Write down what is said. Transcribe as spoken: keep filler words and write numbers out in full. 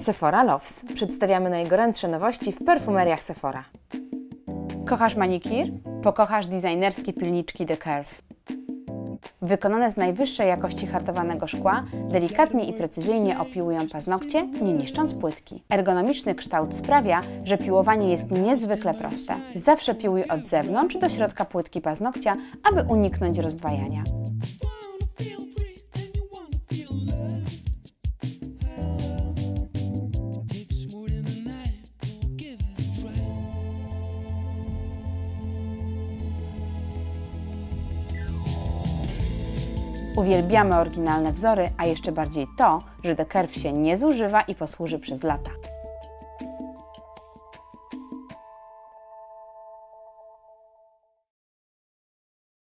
Sephora Loves. Przedstawiamy najgorętsze nowości w perfumeriach Sephora. Kochasz manikir? Pokochasz designerskie pilniczki The Curve. Wykonane z najwyższej jakości hartowanego szkła, delikatnie i precyzyjnie opiłują paznokcie, nie niszcząc płytki. Ergonomiczny kształt sprawia, że piłowanie jest niezwykle proste. Zawsze piłuj od zewnątrz do środka płytki paznokcia, aby uniknąć rozdwajania. Uwielbiamy oryginalne wzory, a jeszcze bardziej to, że The Curve się nie zużywa i posłuży przez lata.